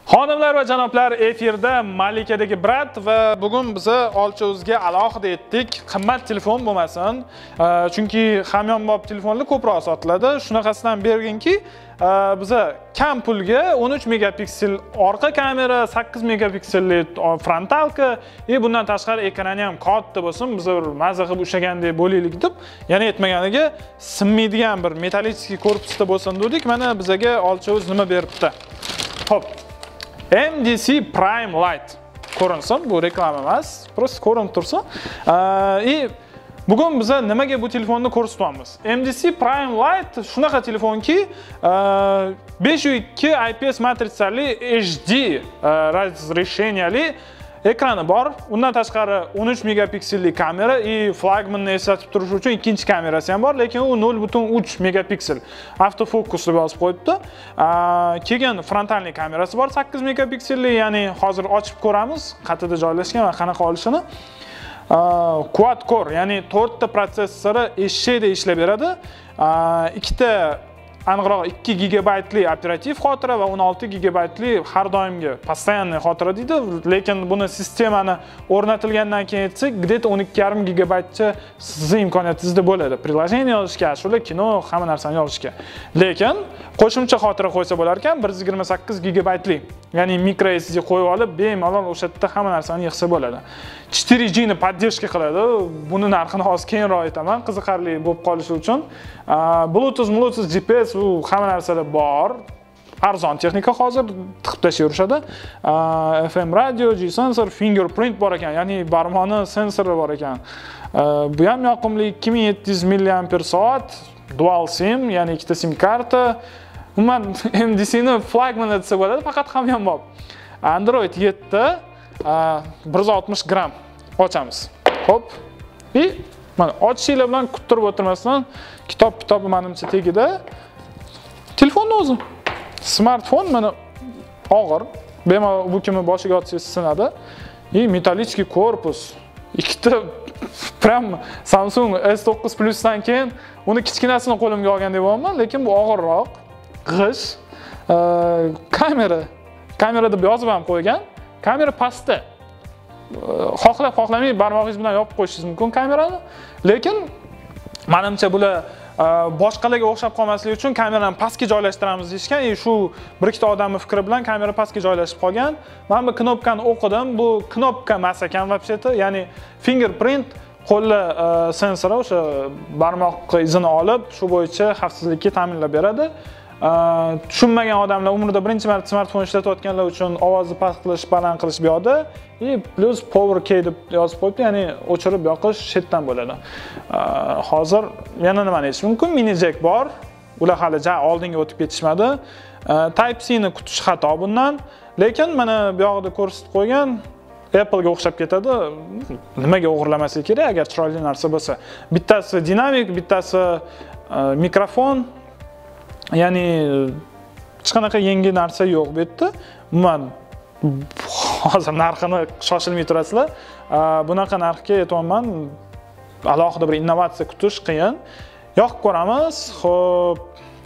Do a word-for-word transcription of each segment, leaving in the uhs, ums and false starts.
Xonimlar va janoblar, efirda Malikadagi Brat va bugun biz olchovizga alohida etdik. Qimmat telefon bo'lmasin. Chunki hamyonbop telefonlar ko'proq sotiladi. Shunaqasidan berginki, biz kam pulga o'n uch megapiksel orqa kamera, sakkiz megapikselli frontalka, va bundan tashqari ekrani ham katta bo'lsin, biz mazza qilib ushlagandek bo'laylik deb, yana yetmaganiga sinmaydigan bir metallический korpusda bo'lsin dedik. Mana bizga olchoviz nima beribdi. Xo'p. M D C Prime Light ko'rinsin, bu reklama emas, просто ko'rinib tursin. E bugun biz nimaga bu telefonni ko'rsatyapmiz? M D C Prime Light shunaqa telefonki, besh yuz ikki I P S matritsali H D razresheniyali ekrani bor. Undan tashqari o'n uch megapikselli kamera va flagmanni eslatib turish uchun ikkinchi kamerasi ham bor, lekin u nol butun uch megapiksel avtofokus deb yozib qo'yibdi. Keyin frontalniy kamerasi bor sakkiz megapikselli, ya'ni hozir ochib ko'ramiz qayerda joylashgan va qanaqa olishini. Quad core, ya'ni to'rtta protsessori eshakda ishlab beradi. Ikkita aniqroq ikki gigabaytli operativ xotira va o'n olti gigabaytli har doimgi постоянный xotira deydi, lekin buni sistemani o'rnatilgandan keyin aytsak, где-то o'n ikki yarim gigabaytcha sizning imkoniyatingizda bo'ladi. Приложение yozishga, ashula, kino, hamma narsani yozishga. Lekin qo'shimcha xotira qo'ysa bo'lar ekan, bir yuz yigirma sakkiz gigabaytli, ya'ni micro S D qo'yib olib, bemalol o'sha yerda hamma narsani yig'sa bo'ladi. four G ni поддержка qiladi. Buni narxini hozir keyinroq aytaman, qiziqarli bo'lib qolishi uchun. Bluetooth, Bluetooth, G P S bu hamma narsada bor. Arzon texnika hozir tiqib tashlayverishadi. F M radio, G sensor, fingerprint bor ekan, ya'ni barmoqni sensori bor ekan. Bu ham yoqimli ikki ming yetti yuz milliampere soat, dual sim, ya'ni ikkita sim karta. Umuman M D C ni flagman desa bo'ladi, faqat hamyonbop. Android yetti, bir yuz oltmish gram ochamiz. Xo'p. Va mana ochishinglar bilan kuttirib o'tirmasdan kitob-kitob menimcha tegida. Telefonni o'zi smartfon mana og'ir, bemalol bu kimni boshiga otsangiz sinadi. И metallический korpus. Ikkita prям Samsung S to'qqiz Plus dan keyin uni kichkinasini qo'limga olgandek bo'laman, lekin bu og'irroq. G'ish. Kamera. Kamera deb yozib ham qo'ygan. Kamera pastda. Xohlab xohlamay barmog'ingiz bilan yopib qo'yishingiz mumkin kamerani, lekin menimcha bular boshqalarga o'xshab qolmasligi uchun kamerani pastga joylashtiramiz deyishgan. Shu bir ikkita odamning fikri bilan kamera pastga joylashib qolgan. Men bu knopkani o'qidim. Bu knopka emas ekan vobsheti, ya'ni fingerprint qo'lli sensori o'sha barmoq izini olib, shu bo'yicha xavfsizlikni ta'minlab beradi. Tushunmagan odamlar, umrida birinchi marta smartfon ishlatayotganlar uchun ovozni past qilish, baland qilish bu yoqda, va plus power key deb yozib qo'yibdi, ya'ni o'chirib yoqish chetdan bo'ladi. Hozir yana nima deyish mumkin? Mini jack bor. Ular hali ja oldinga o'tib ketishmadi. Type C ni kutish xato bundan, lekin mana bu yoqda ko'rsatib qo'ygan Apple ga o'xshab ketadi. Nimaga o'g'irlamaslik kerak agar chiroyli narsa bo'lsa? Bittasi dinamik, bittasi mikrofon. Ya'ni hech qanaqa yangi narsa yo'q bu yerda. Umuman hozir narxini shoshilmay turasizlar. Bunaqa narxga yetyapman. Alohida bir innovatsiya kutish qiyin. Yoqib ko'ramiz. Xo'p.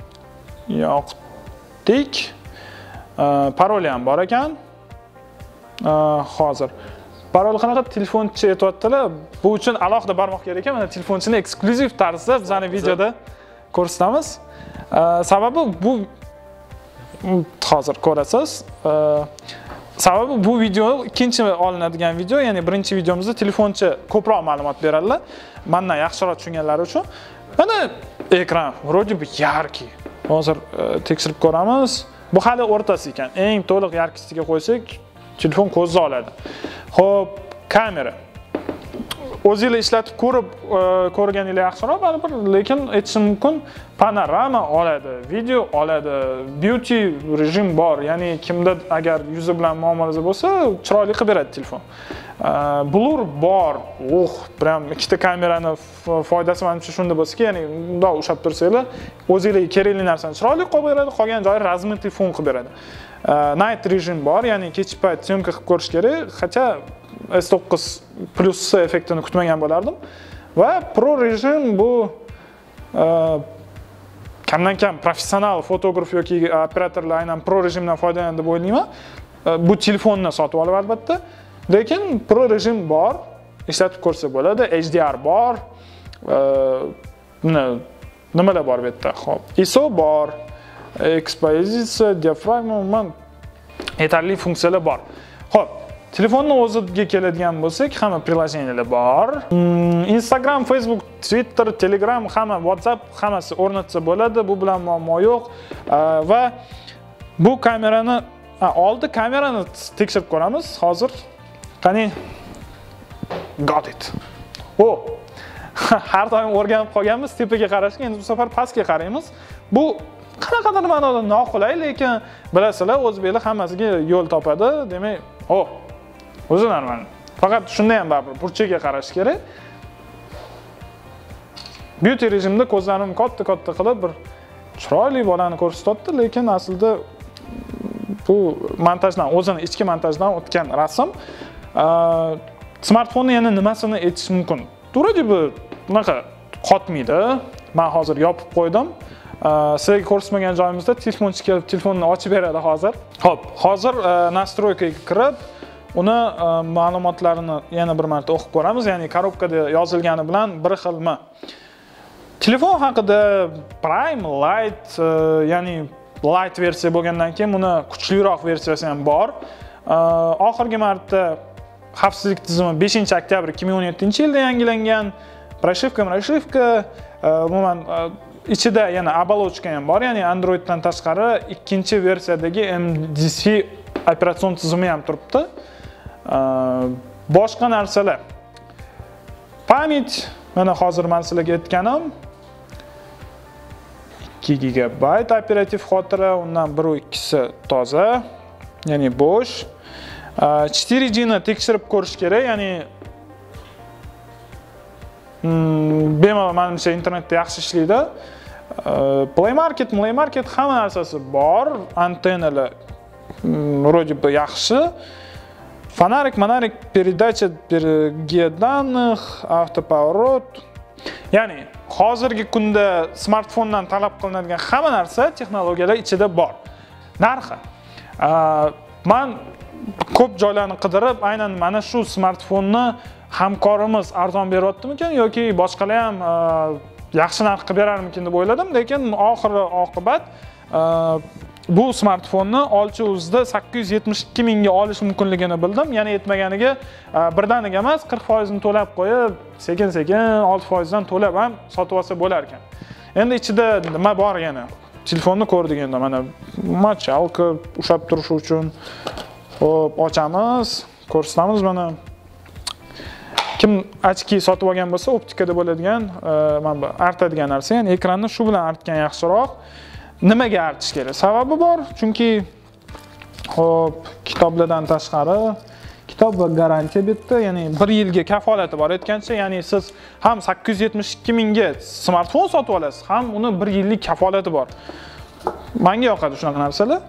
Yoqdik. Paroli ham bor ekan. Hozir parol qanaqa telefonchi aytayaptilar. Bu uchun alohida barmoq kerak ekan. Mana telefonchini eksklyuziv tarzda bizning videoda ko'rsatamiz. Sababi bu hozir ko'rasiz. Sababi bu video ikkinchi olinadigan video, ya'ni birinchi videomizda telefonchi ko'proq ma'lumot beradilar. Mendan yaxshiroq tushunganlari uchun. Mana ekran вроде бы яркий. Hozir tekshirib ko'ramiz. Bu hali o'rtasi ekan. Eng to'liq yarkisiga qo'ysak, telefon ko'zni oladi. Xo'p, kamera. O'zingizlar ishlatib ko'rib ko'rganingiz yaxshiroq, baribir, lekin aytishim mumkin, panorama oladi, video oladi, beauty rejim bor, ya'ni kimda agar yuzi bilan muammolar bo'lsa, chiroyli qilib beradi telefon. Blur bor. Uh, prям ikkita kamerani foydasi menimcha shunda bo'lsa-ki, ya'ni bundoq ushab tursanglar, o'zingizlarga kerakli narsani chiroyli qilib beradi, qolgan joyi razmытый fon qilib beradi. Night rejim bor, ya'ni kechki payt syomka qilib ko'rish kerak, hatto S to'qqiz Plus effektini kutmagan bo'lardim. Va Pro rejim bu kamdan kam professional fotograf yoki operatorlar aynan Pro rejimdan foydalanadi deb o'ylayman. bu telefonni sotib olib albatta, lekin Pro rejim bor, ishlatib ko'rsa bo'ladi, H D R bor, nimalar bor bu yerda? Xo'p, I S O bor, ekspozitsiya, diafragma, umuman yetarli funksiyalar bor. Xo'p, telefonni o'ziga keladigan bo'lsak, hamma prilojeniylar bor. Instagram, Facebook, Twitter, Telegram, hamma WhatsApp, hammasi o'rnatsa bo'ladi. Bu bilan muammo yo'q. Va bu kamerani, oldi kamerani tekshirib ko'ramiz hozir. Qani, got it. O, har doim o'rganib qolganmiz tepaga qarashga, endi bu safar pastga qaraymiz. Bu qanaqadir ma'noda noqulay, lekin bilasizlar, o'zbeklar hammasiga yo'l topadi. Demak, o, o'zi normal. Faqat shunda ham baribir burchaga qarash kerak. Beauty rejimda ko'zlarimni katta-katta qilib bir chiroyli bolani ko'rsatyapti, lekin aslida bu montajdan, o'zini ichki montajdan o'tgan rasm. Smartfonni yana nimasini aytish mumkin? To'g'ri, bu bunaqa qotmaydi. Men hozir yopib qo'ydim. Sizga ko'rsatmagan joyimizda telefonchi kelib telefonni ochib beradi hozir. Xo'p, hozir nastroykaga kirib, uni ma'lumotlarini yana bir marta o'qib ko'ramiz. Ya'ni korobkada yozilgani bilan bir xilmi. Telefon haqida Prime, Light, ya'ni Light versiya bo'lgandan keyin buni kuchliroq versiyasi ham bor. Oxirgi marta xavfsizlik tizimi beshinchi oktyabr ikki ming o'n yettinchi yilda yangilangan. Proshivka, proshivka, umuman ichida yana оболочка ham bor, ya'ni Androiddan tashqari ikkinchi versiyadagi M D C operatsion tizimi ham turibdi. Boshqa narsalar. Pamyat, mana hozir men sizlarga aytganim ikki gigabayt operativ xotira, undan bir va ikkisi toza, ya'ni bo'sh. четыре G ni tekshirib ko'rish kerak, ya'ni bemalol menimcha internetda yaxshi ishlaydi. Play Market, Play Market hamma narsasi bor, antennalar вроде бы yaxshi. Фонарик, monarik, передача данных, автоповорот. Ya'ni hozirgi kunda smartfondan talab qilinadigan hamma narsa texnologiyalar ichida bor. Narxi. Men ko'p joylarni qidirib, aynan mana shu smartfonni hamkorimiz arzon beryaptimikan yoki boshqalar ham yaxshi narx qilib berarmikin deb o'yladim, lekin oxiri oqibat bu smartfonni Olcha.uzda sakkiz yuz yetmish ikki mingga olish mumkinligini bildim. Ya'ni yetmaganiga birdaniga emas, qirq foiz ni to'lab qo'yib, sekin-sekin olti foiz dan to'lab ham sotib olsa bo'lar ekan. Endi ichida nima bor yana? Telefonni ko'rdik endi, mana machalka ushlab turish uchun. Xo'p, ochamiz, ko'rsatamiz mana. Kim ochki sotib olgan bo'lsa, optikada bo'ladigan, mana artadigan narsa, ya'ni ekranni shu bilan artgan yaxshiroq. Nimaga artish kerak? Sababi bor, chunki xo'p, kitoblardan tashqari kitob va garantiya bitdi, ya'ni bir yilga kafolati bor aytgancha, ya'ni siz ham sakkiz yuz yetmish ikki mingga smartfon sotib olasiz, ham uni bir yillik kafolati bor. Menga yoqadi shunaqa narsalar.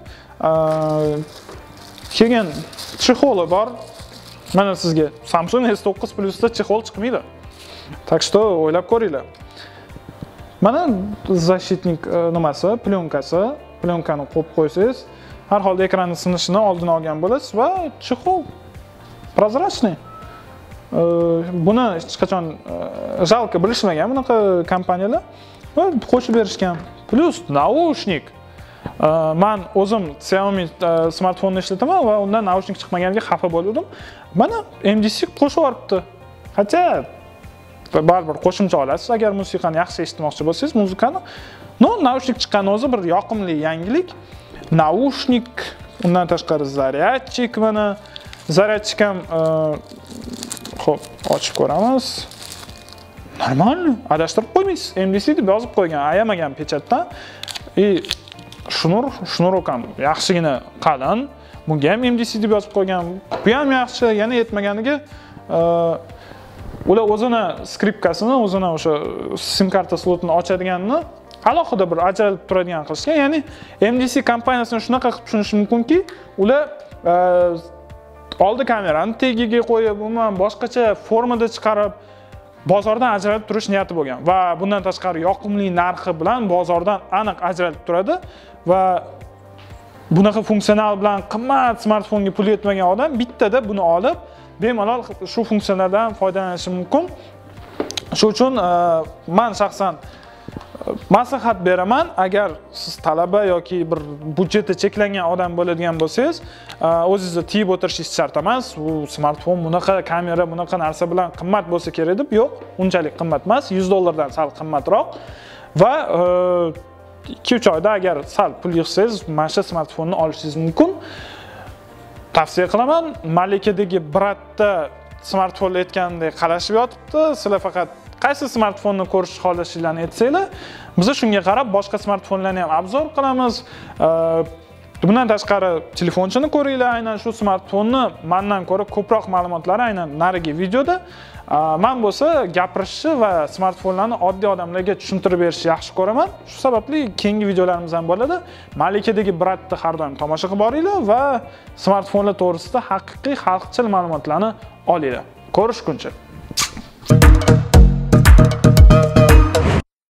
Keyin chexoli bor. Mana sizga Samsung S to'qqiz Plus da chexol chiqmaydi. Так что o'ylab ko'ringlar. Mana защитник nimasi, plyonkasi, plyonkani qo'yib qo'ysangiz, har holda ekranning sinishini oldini olgan bo'lasiz va chexol prozrachniy. Buni hech qachon jalka bilishmagan bunaqa kompaniyalar va qo'shib berishgan. Plus naushnik. Men o'zim Xiaomi smartfonni ishlataman va undan naushnik chiqmaganiga xafa bo'ldim. Mana M D C qo'shib yuboribdi. Hatto baribir qo'shimcha olasiz agar musiqani yaxshi eshitmoqchi bo'lsangiz, muzikani. No, naushnik chiqqani o'zi bir yoqimli yangilik. Naushnik, undan tashqari zaryadchik, mana zaryadchik ham xo'p, ochib ko'ramiz. Normal, adashtirib qo'ymaysiz. M D C deb yozib qo'ygan, ayamagan pechatdan. И shnur, shnur ham yaxshigina qalin. Bunga ham M D C deb yozib qo'ygan. Bu ham yaxshi, yana yetmaganiga ular o'zini skripkasini, o'zini o'sha sim karta slotini ochadiganini alohida bir ajralib turadigan qilishgan. Ya'ni M D C kompaniyasini shunaqa qilib tushunish mumkinki, ular oldi kamerani tagiga qo'yib, umuman boshqacha formada chiqarib bozordan ajralib turish niyati bo'lgan va bundan tashqari yoqimli narxi bilan bozordan aniq ajralib turadi va bunaqa funksional bilan qimmat smartfonga pul yetmagan odam bittada buni olib, bemalol shu funksiyalardan foydalanishi mumkin. Shuning uchun men shaxsan maslahat beraman, agar siz talaba yoki bir budjeti cheklangan odam bo'ladigan bo'lsangiz, o'zingizni tiyib o'tirishingiz shart emas. Bu smartfon bunaqa kamera, bunaqa narsa bilan qimmat bo'lsa kerak deb, yo'q, unchalik qimmat emas, yuz dollardan sal qimmatroq va ikki uch oyda agar sal pul yig'sangiz, mana shu smartfonni olishingiz mumkin. Tavsiya qilaman. Malikadagi Bratda smartfonlar aytgandek qalashib yotibdi. Sizlar faqat qaysi smartfonni ko'rish xohlashingizni aytsanglar, biz shunga qarab boshqa smartfonlarni ham obzor qilamiz. Bundan tashqari telefonchini ko'ringlar, aynan shu smartfonni mendan ko'ra ko'proq ma'lumotlari aynan narigi videoda. Men bo'lsa gapirishni va smartfonlarni oddiy odamlarga tushuntirib berishni yaxshi ko'raman. Shu sababli keyingi videolarimiz ham bo'ladi. Malikadagi Bratni har doim tomosha qilib boringlar va smartfonlar to'g'risida haqiqiy xalqchil ma'lumotlarni olinglar. Ko'rishguncha.